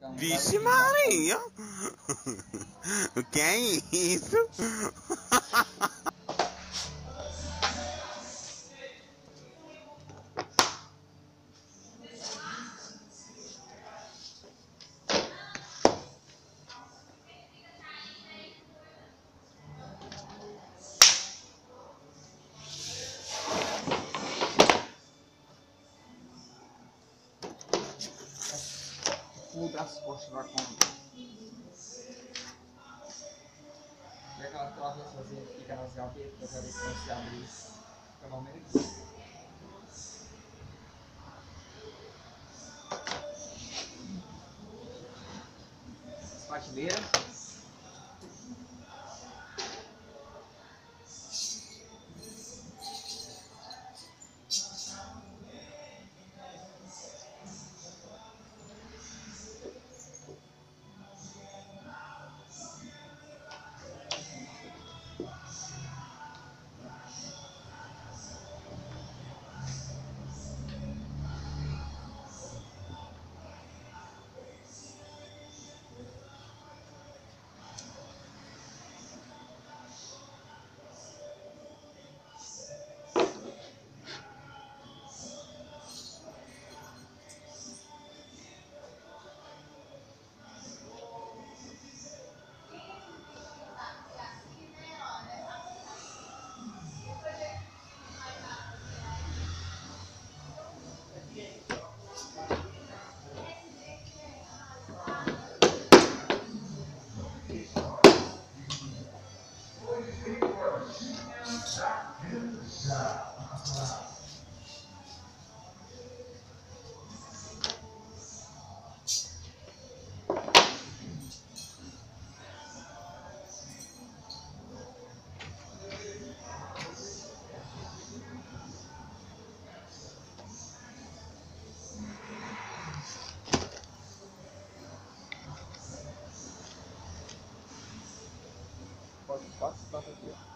Vixe Maria! O que é isso? Muda as costas lá com. E aquela travessazinha que fica nas gavetas, pra ver se abrir. Pelo menos. As prateleiras. Pode passar aqui, ó.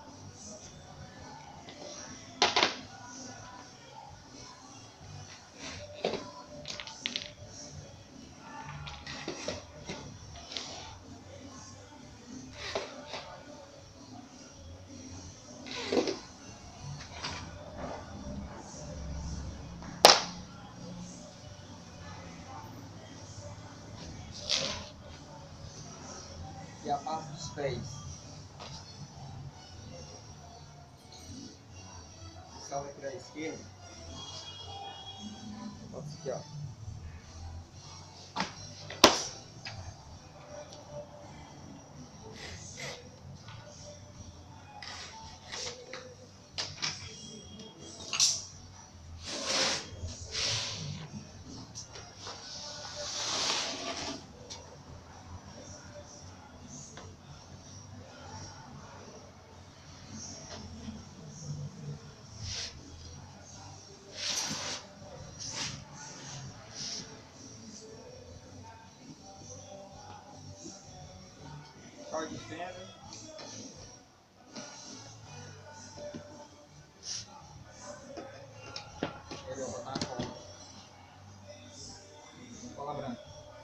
E a parte dos pés. Salve aqui da esquerda. Bota isso aqui, ó. Chave de fenda. Ele vai botar a cola. Cola branca.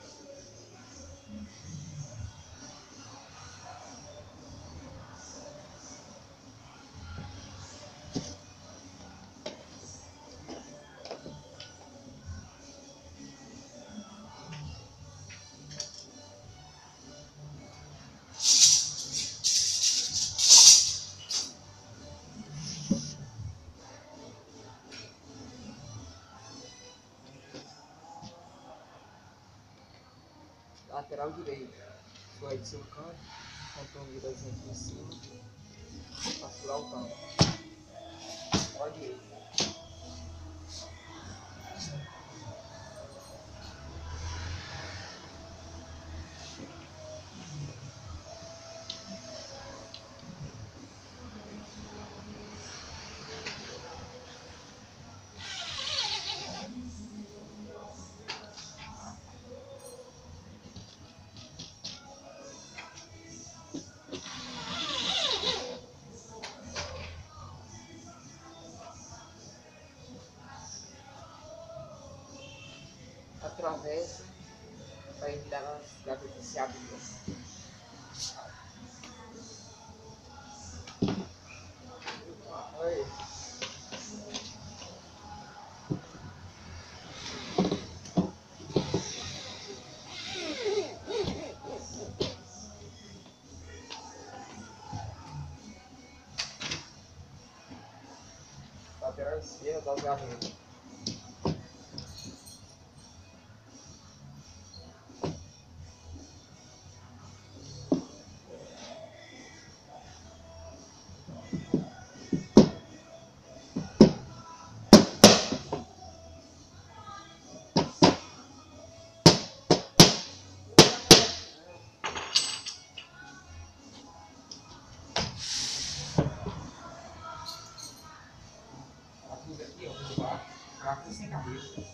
Lateral direito. Vai de seu canto. Contra um virazinho aqui em cima. Pra segurar o canto. Lateral direito. Atravessa Vai virar nas gavetas se abrindo. Oi. Lateral esquerda das gavetas. Parafuso aqui, ó, por baixo. Parafuso sem cabeça.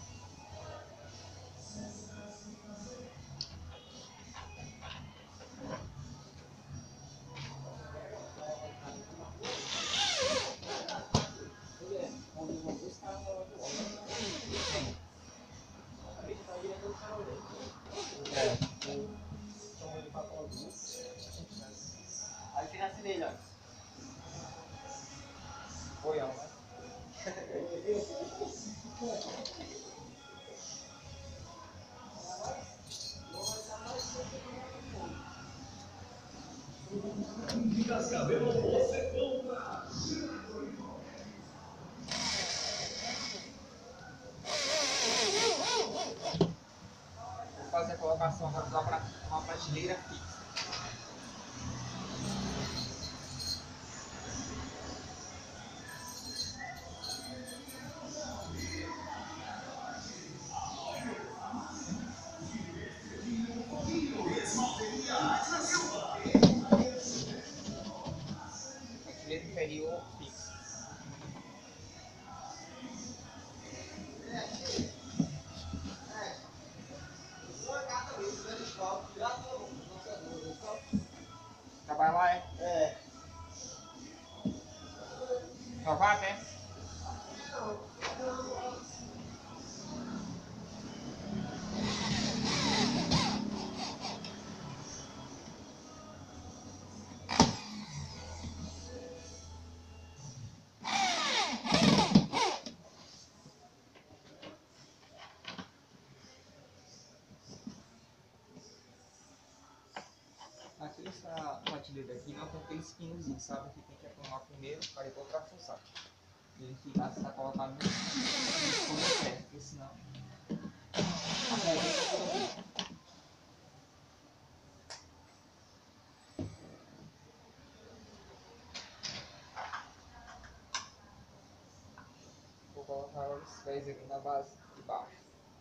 Aí fica assim dele, ó. Boião, né? Vou fazer a colocação agora para uma prateleira fixa. Prateleira inferior fixa. Trabalha lá, é? É. Só vai até? Aqui essa prateleira aqui não tem aqueles pinozinhos, sabe? Que tem que arrumar primeiro para depois ultrapassar. Ele fica se colocar no pé, porque senão a corrente é toda aqui. Vou colocar agora os pés aqui na base de baixo.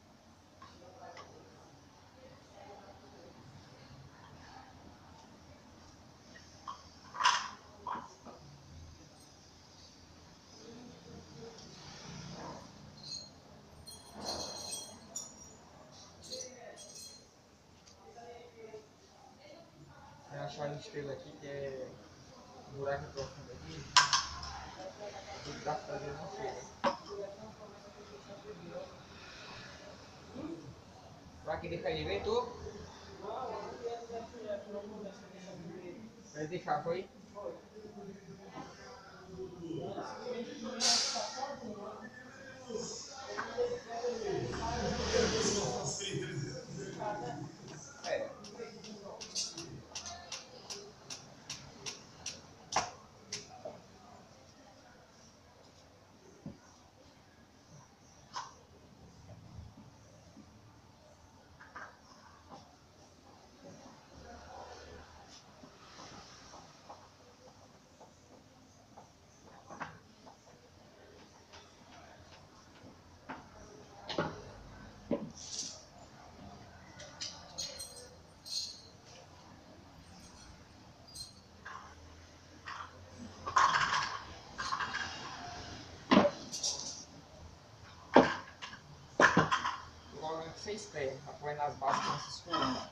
Tem uma chave de estrela aqui que é um buraco profundo aqui. O braço da não chega. Vai querer cair bem, tu? Vai deixar, foi? É. Agora 6 pés, apoia nas bases com esses furos.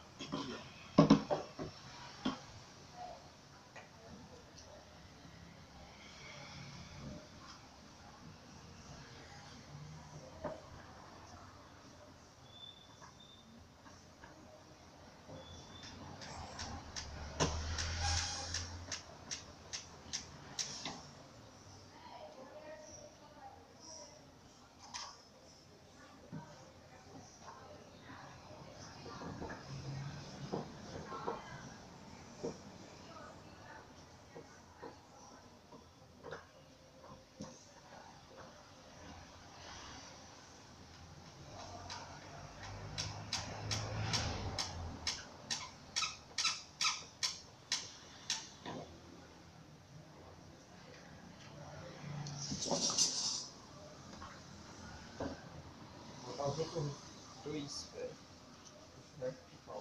Dois, velho. Vai ficar.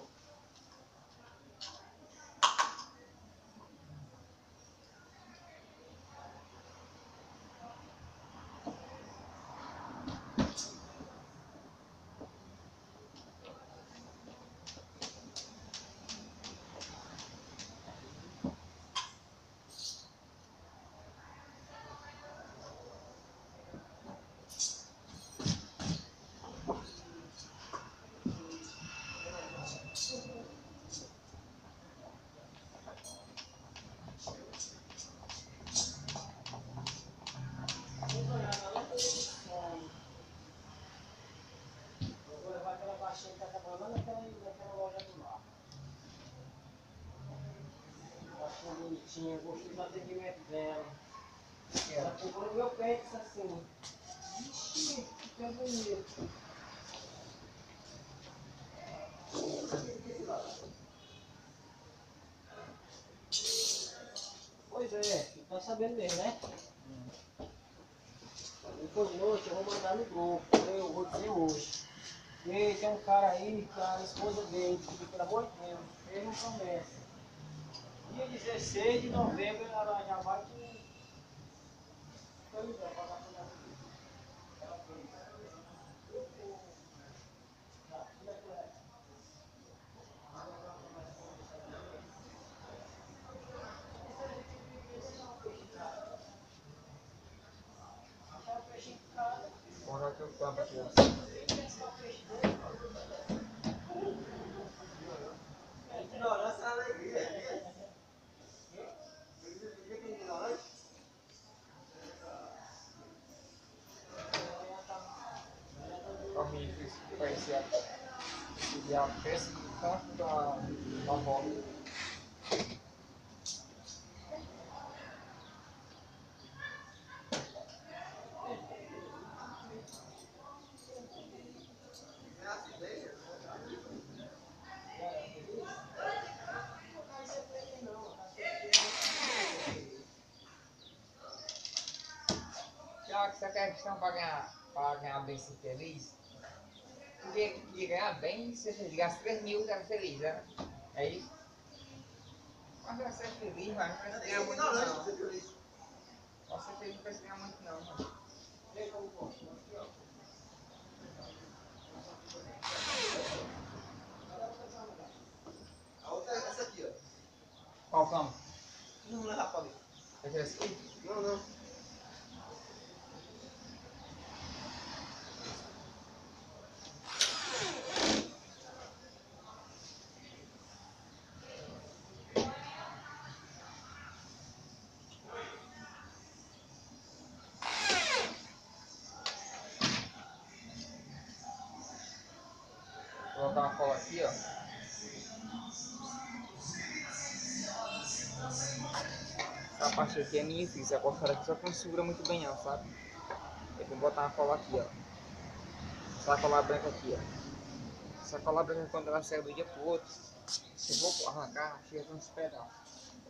Bonitinha, gostei do atendimento dela. Ela pegou no meu pé e disse assim: Ixi, que é bonito. Pois é, tu tá sabendo mesmo, né? Depois de noite eu vou mandar no grupo, eu vou dizer hoje. E tem um cara aí, que a esposa dele, que pelo amor de Deus, fez uma promessa. Dia 16 de novembro ela já vai com. Bora que eu tampo aqui, ó. Ignorância é alegria. Ó, me fiz conhecer a peça do canto da bola. Tiago, você quer questão para ganhar bem ser feliz? Porque de ganhar bem, se você ligasse 3 mil, era feliz, né? É isso? Mas vai ser feliz, mas não precisa ganhar muito não. Só ser feliz não precisa ganhar muito não, mano. A outra é essa aqui, ó. Qual cama? Não leva pra ali. Essa aqui? Não, não. Vou colocar uma cola aqui, ó. Essa parte aqui é minha, filho. Essa costa aqui só que não segura muito bem não, sabe? Eu vou botar uma cola aqui, ó. Essa cola branca aqui, ó. Essa cola branca quando ela sai do dia pro outro, se eu vou arrancar, chega com uns pedaços.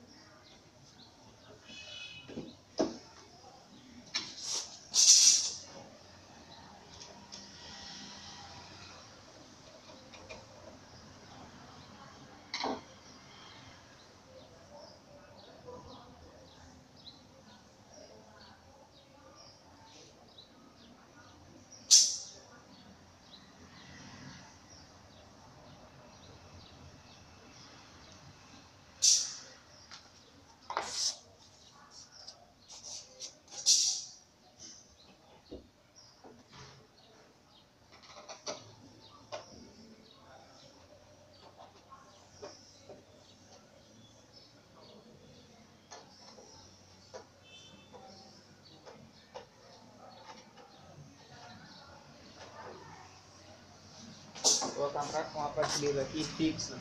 Vou colocar uma prateleira aqui fixa.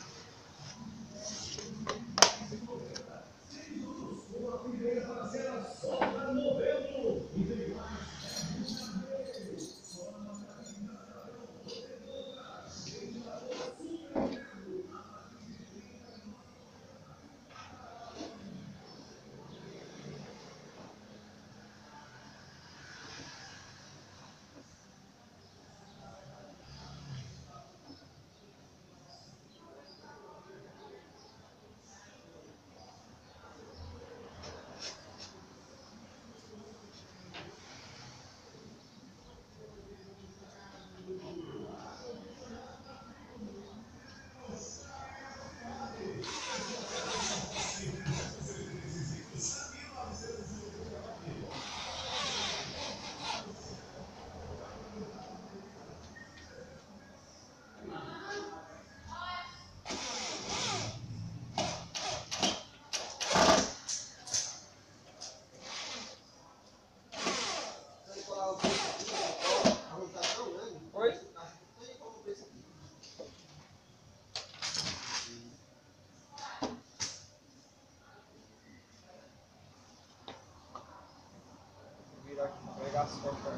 pegar as fotos.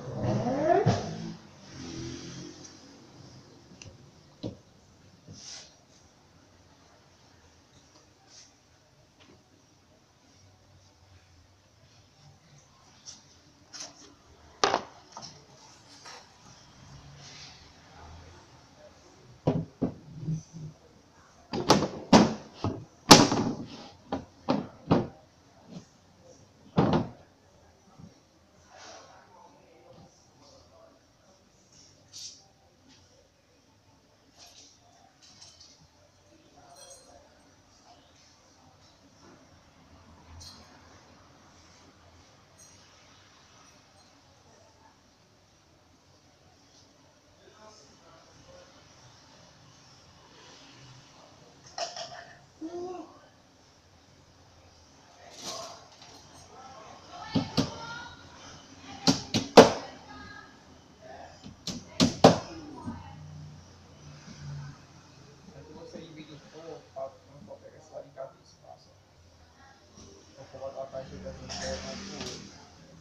Você divide um pouco, não pode pegar essa ligada do espaço. Eu vou botar a parte da interna do outro.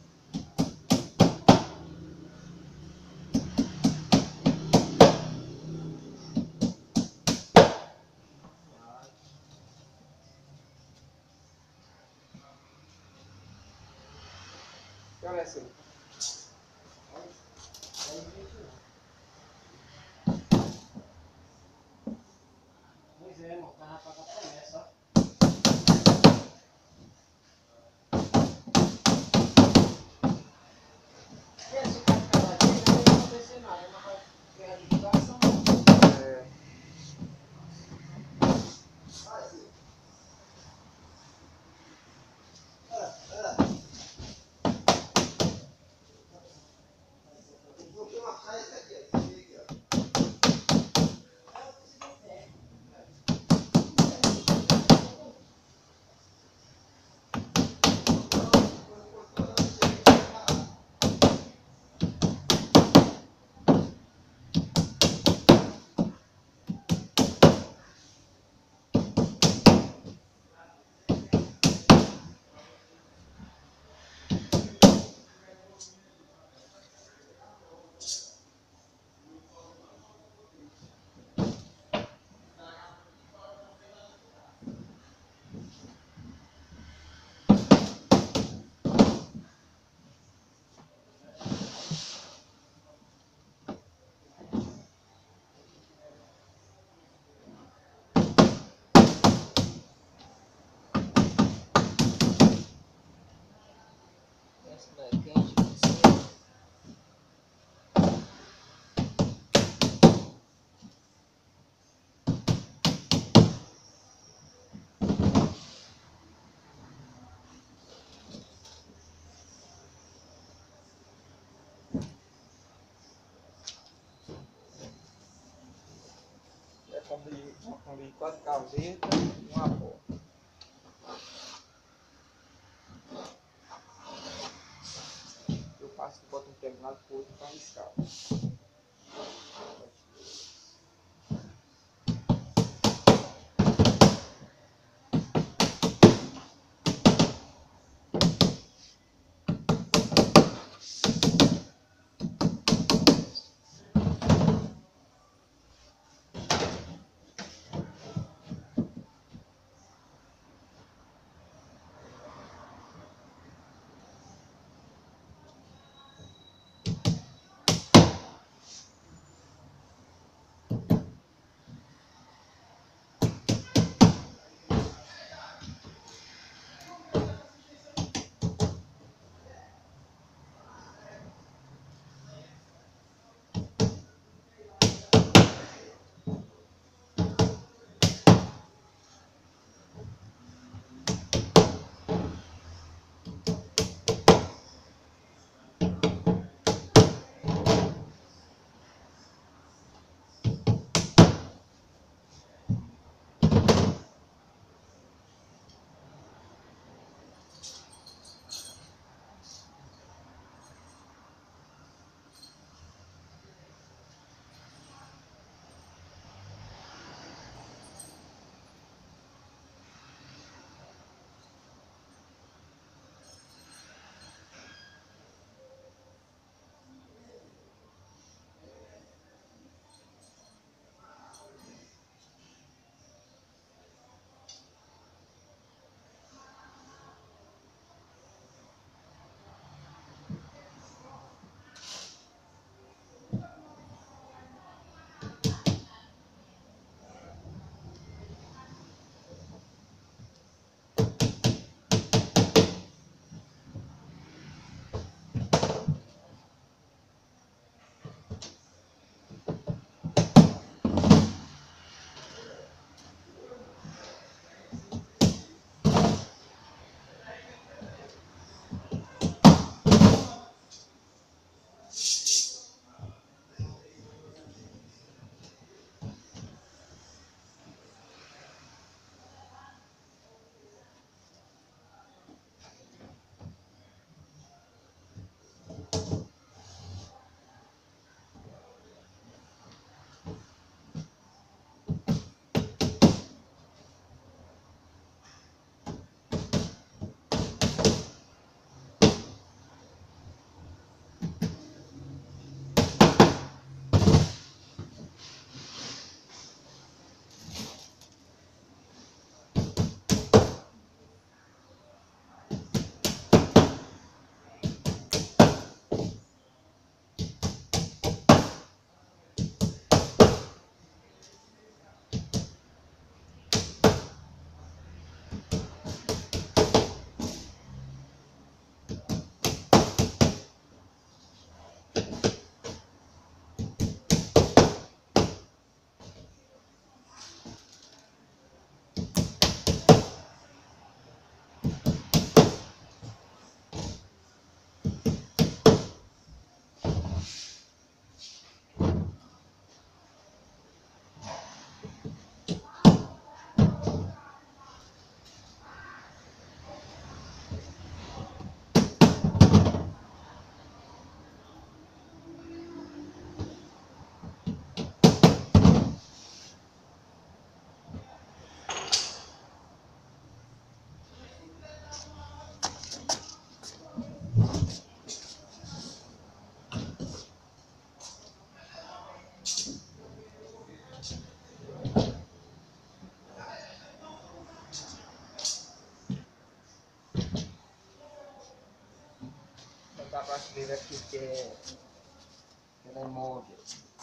Que hora é essa? Pois é, irmão, tá rapaz da promessa, ó. Esse cara caladinho não vai acontecer nada, não vai ter a divulgação. É. Essa daí é quente, você. É combir 4 gavetas e uma porta. Eu passo e boto um pé de um lado pro outro para riscar. teve aqui que é móvel.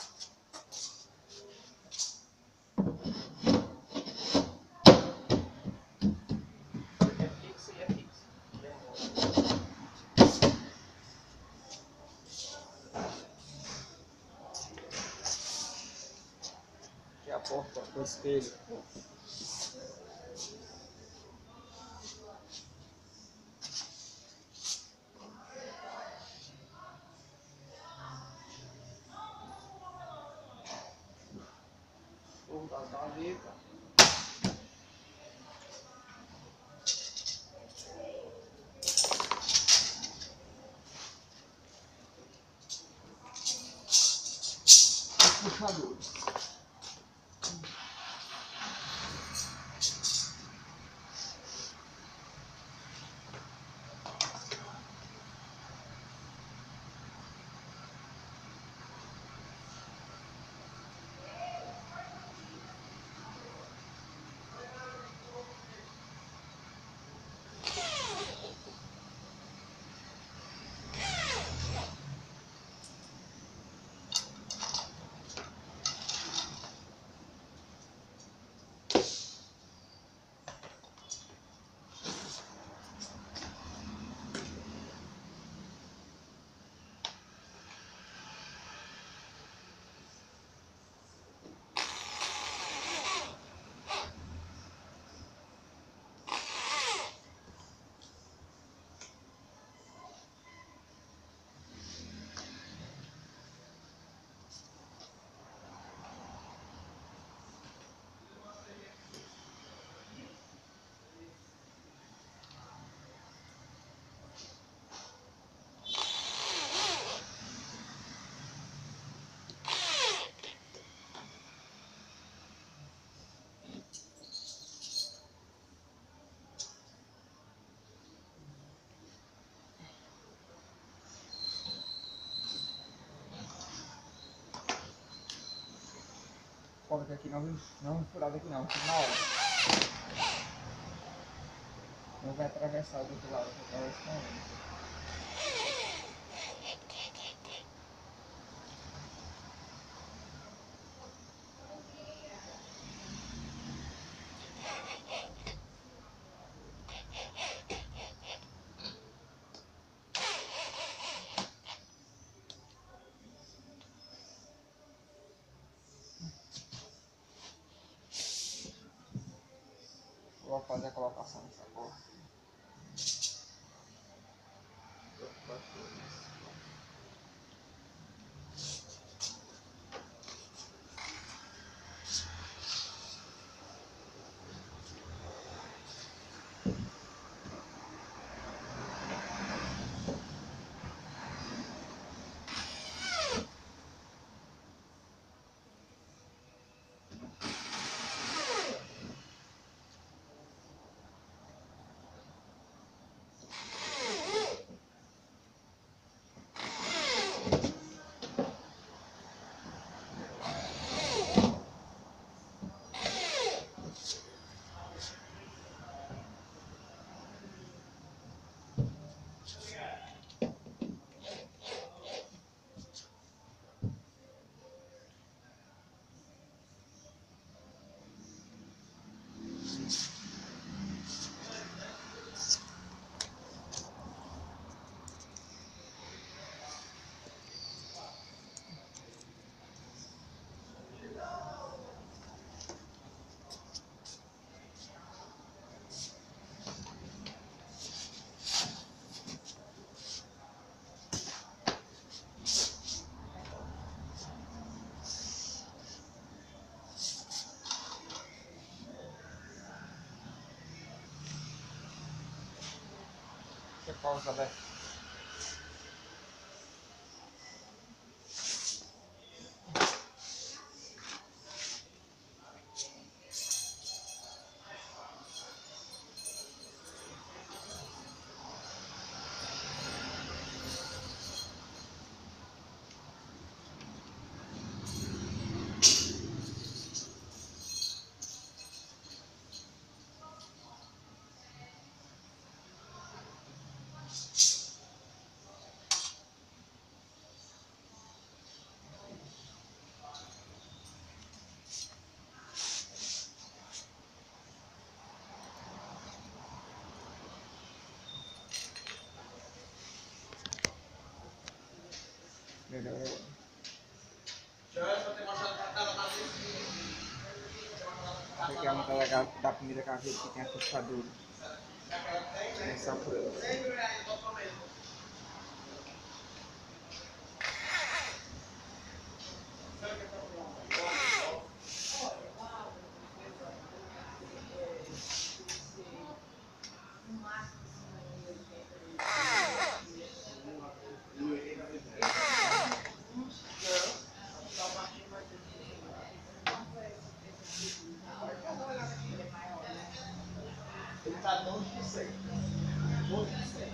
É fixo e é fixo. É móvel. Aqui é a porta do espelho. Forro das gavetas. Puxadores. Foda que aqui não furado aqui não, na hora. Não vai atravessar do outro lado, vai atravessar com ele. Vou fazer a colocação dessa porra. Pausa, velho. Aqui é uma da primeira caveira que tem a fechadura. Começar por ela. Ele tá longe de ser. Longe de ser.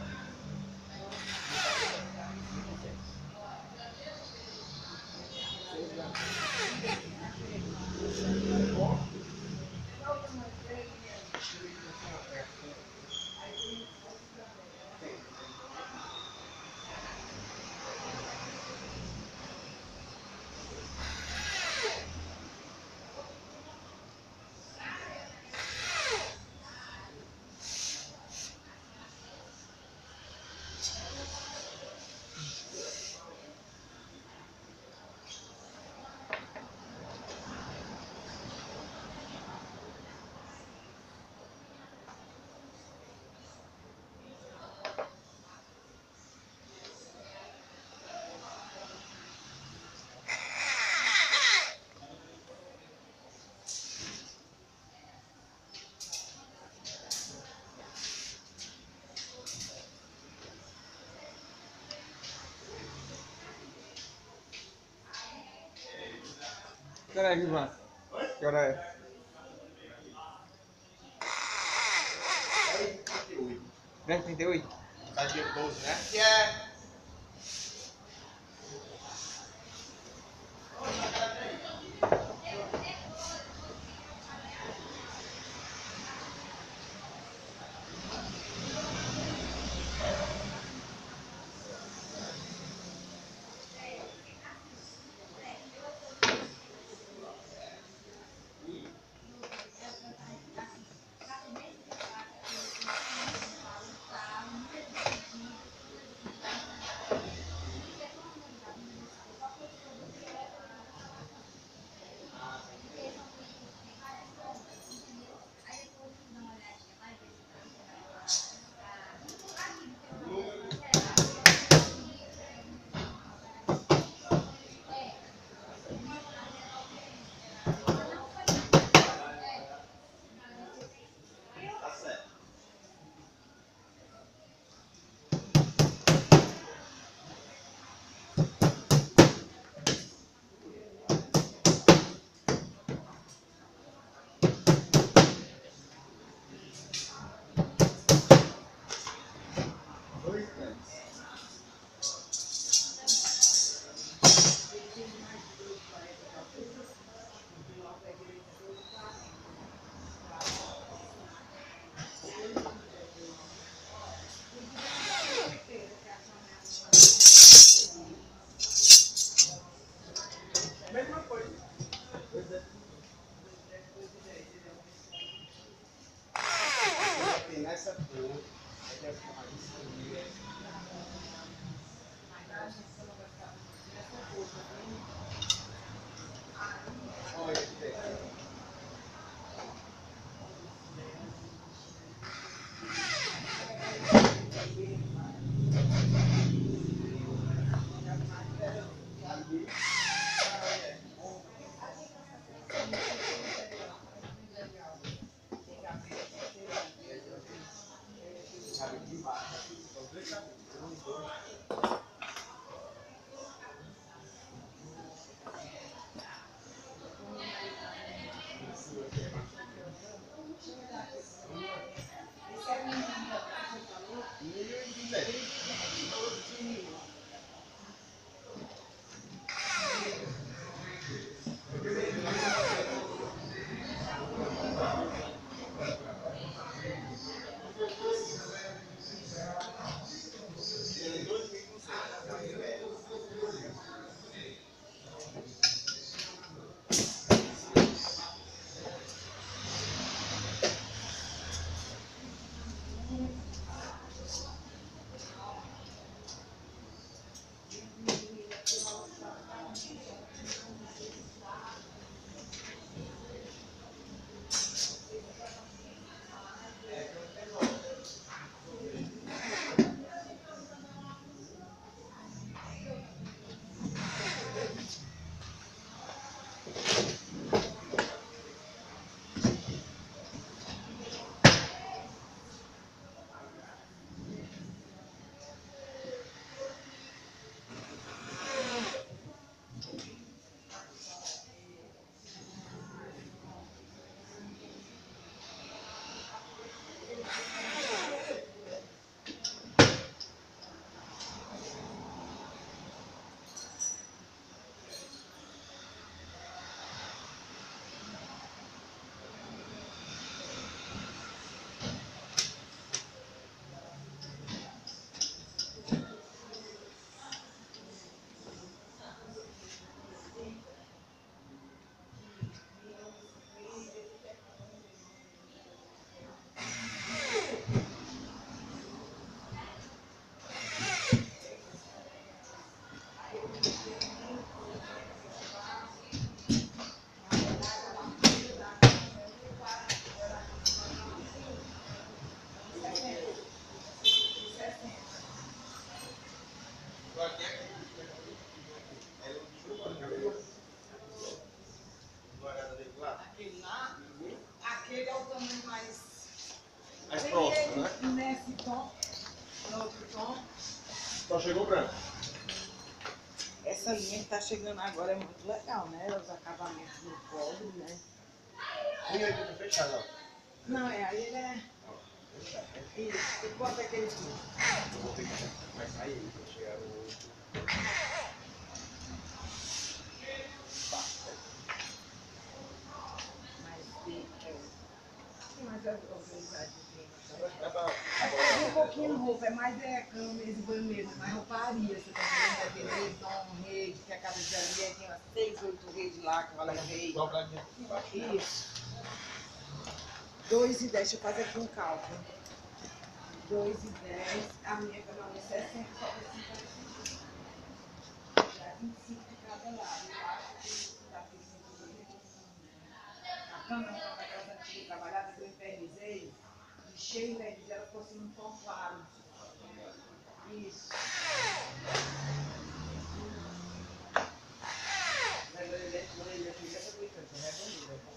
Que hora é, Ivan? Que hora é? 10h38. Tá dia 12, né? Que é. Tá certo. Mesma coisa. Tem nessa cor, aí deve ficar mais escuro. Olha que tem. pouquinho mais. Mais Bem próximo, né? nesse tom, no outro tom. Só chegou branco. Essa linha que tá chegando agora é muito legal, né? Os acabamentos no cobre, né? 1,80 fechado, ó. Não, aí ele é. Fechado, né? Isso. E quanto é que ele custa? Eu vou ter que. Vai sair, vai chegar no. Mas é organizadinho. Dá pra. É um pouquinho roupa, é mais cama, esse banheiro, mais rouparia. Você tá vendo aquele redom, rede, que a casa de ali, aí tem umas 6, 8 redes lá que valem rede. Dobradinha aqui embaixo. Isso. 2,10, deixa eu fazer aqui um cálculo. 2,10, a minha cama é 60, só por 50 centímetros. Dá 25 de cada lado. Eu acho que dá 25 de a cama é uma casa antiga, trabalhada que eu infernizei, de cheio deles, ela ficou assim um tom claro. Isso. Mas ele é filha da Britânia, não é bonito, né?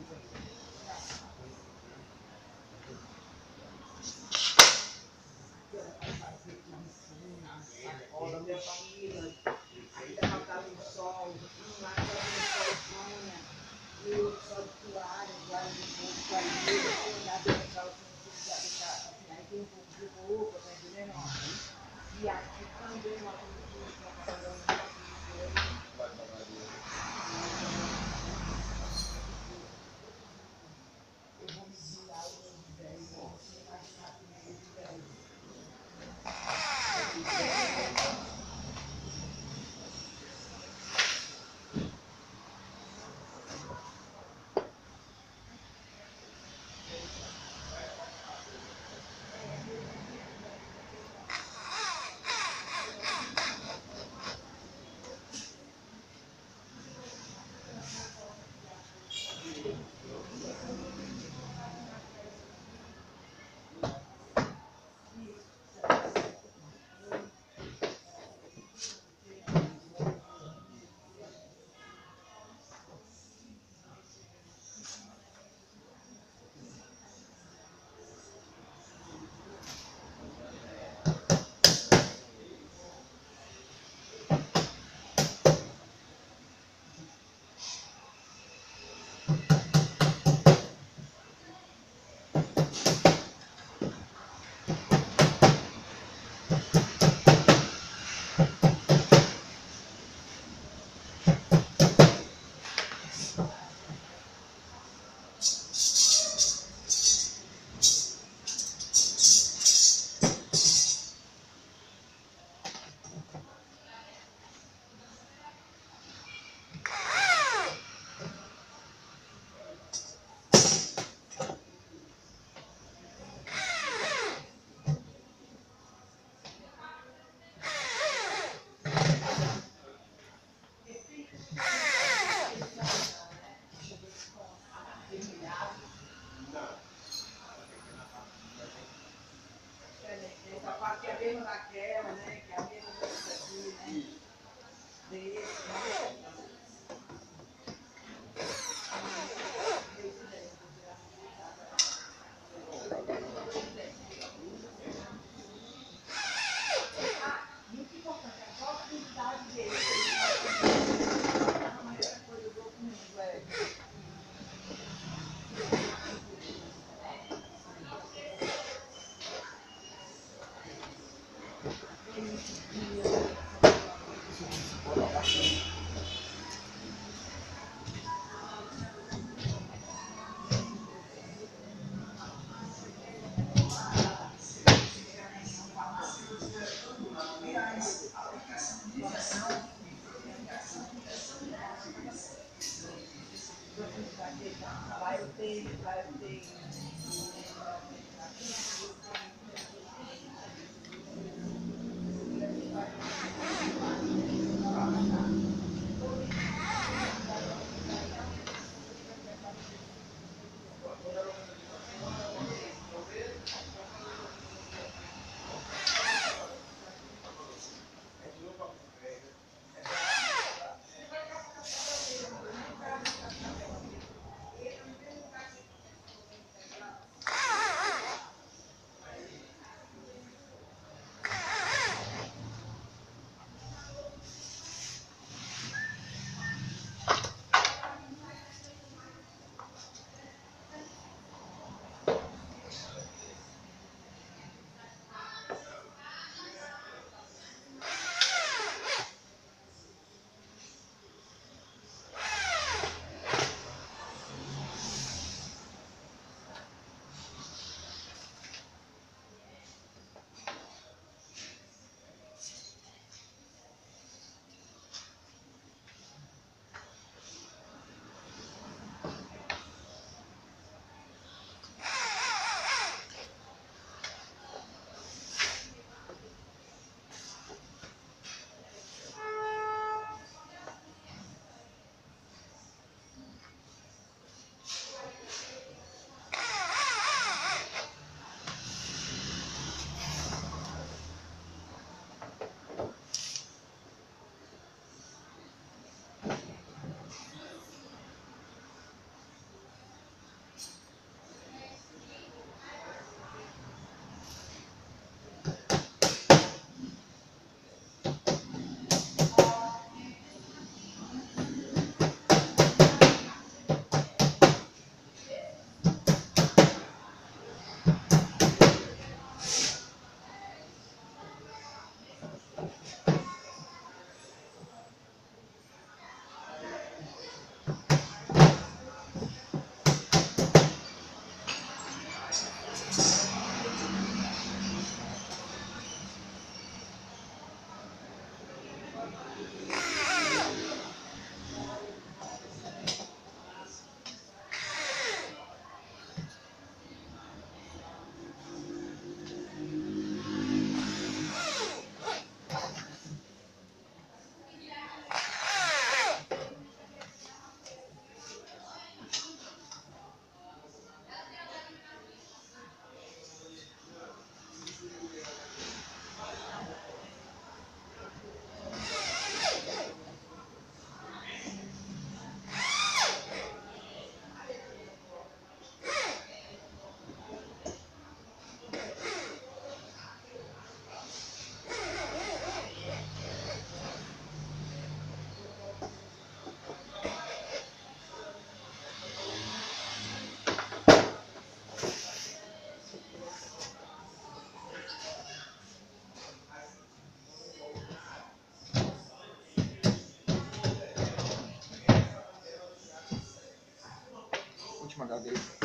Sacola, mochila, aí dá pra estar no sol, um lá que no sol sonha, e outro só de toalha de roupa, toalheira, olhar dentro da calça, aí tem um pouco de roupa, tá entendendo? E aqui também uma coisa que tá falando. Eu vou medir lá os 10, você vai achar que os 10. Essa parte que é a mesma daquela, né? Que é a mesma dessa aqui, né? Desse, né? E o que é importante é a profundidade dele. Não é essa coisa do outro mundo, é. Vai ter. mandar dele.